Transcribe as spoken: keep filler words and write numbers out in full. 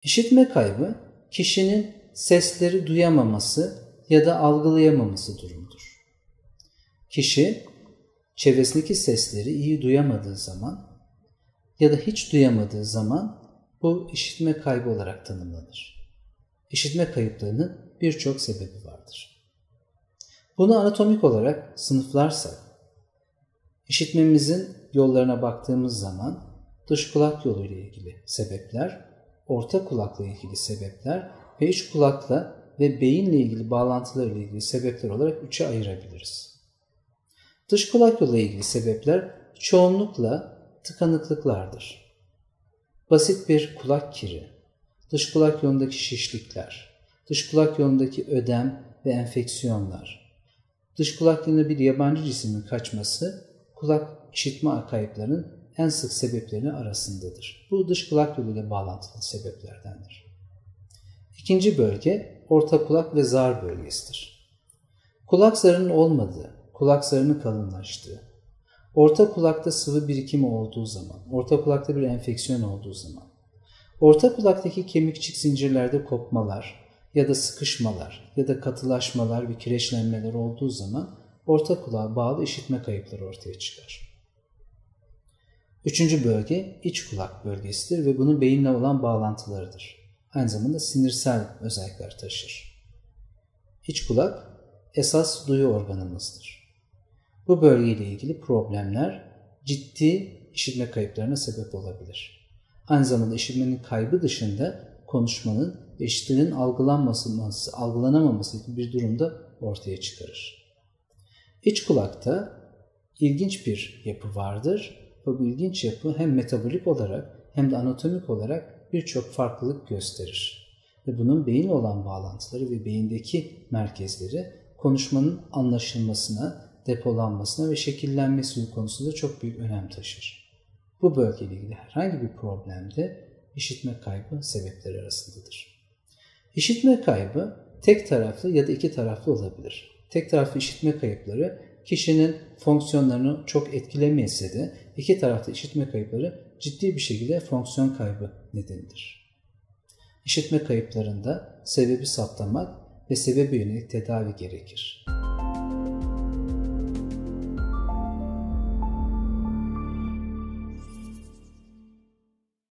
İşitme kaybı, kişinin sesleri duyamaması ya da algılayamaması durumudur. Kişi, çevresindeki sesleri iyi duyamadığı zaman ya da hiç duyamadığı zaman bu işitme kaybı olarak tanımlanır. İşitme kayıplarının birçok sebebi vardır. Bunu anatomik olarak sınıflarsak, işitmemizin yollarına baktığımız zaman dış kulak yolu ile ilgili sebepler, orta kulakla ilgili sebepler ve iç kulakla ve beyinle ilgili bağlantılar ile ilgili sebepler olarak üçe ayırabiliriz. Dış kulak yolu ile ilgili sebepler çoğunlukla tıkanıklıklardır. Basit bir kulak kiri, dış kulak yolundaki şişlikler, dış kulak yolundaki ödem ve enfeksiyonlar, dış kulak yolunda bir yabancı cismin kaçması kulak işitme kayıplarının en sık sebeplerinin arasındadır. Bu dış kulak yoluyla bağlantılı sebeplerdendir. İkinci bölge orta kulak ve zar bölgesidir. Kulak zarının olmadığı, kulak zarının kalınlaştığı, orta kulakta sıvı birikimi olduğu zaman, orta kulakta bir enfeksiyon olduğu zaman, orta kulaktaki kemikçik zincirlerde kopmalar ya da sıkışmalar ya da katılaşmalar ve kireçlenmeler olduğu zaman orta kulağa bağlı işitme kayıpları ortaya çıkar. Üçüncü bölge iç kulak bölgesidir ve bunun beyinle olan bağlantılarıdır. Aynı zamanda sinirsel özellikler taşır. İç kulak esas duyu organımızdır. Bu bölgeyle ilgili problemler ciddi işitme kayıplarına sebep olabilir. Aynı zamanda işitmenin kaybı dışında konuşmanın ve işitmenin algılanmaması, algılanamaması gibi bir durumda ortaya çıkarır. İç kulakta ilginç bir yapı vardır ve bu ilginç yapı hem metabolik olarak hem de anatomik olarak birçok farklılık gösterir. Ve bunun beyinle olan bağlantıları ve beyindeki merkezleri konuşmanın anlaşılmasına, depolanmasına ve şekillenmesi konusunda çok büyük önem taşır. Bu bölgeyle ilgili herhangi bir problemde işitme kaybı sebepleri arasındadır. İşitme kaybı tek taraflı ya da iki taraflı olabilir. Tek taraflı işitme kayıpları kişinin fonksiyonlarını çok etkilemese de iki taraflı işitme kayıpları ciddi bir şekilde fonksiyon kaybı nedenidir. İşitme kayıplarında sebebi saptamak ve sebebe yönelik tedavi gerekir.